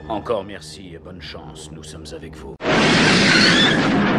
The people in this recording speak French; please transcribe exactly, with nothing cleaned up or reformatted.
Encore merci et bonne chance, nous sommes avec vous.